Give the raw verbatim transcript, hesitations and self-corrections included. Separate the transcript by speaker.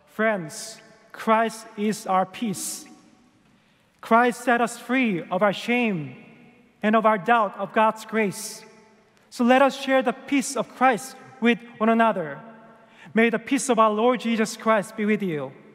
Speaker 1: Friends, Christ is our peace. Christ set us free of our shame and of our doubt of God's grace. So let us share the peace of Christ with one another. May the peace of our Lord Jesus Christ be with you.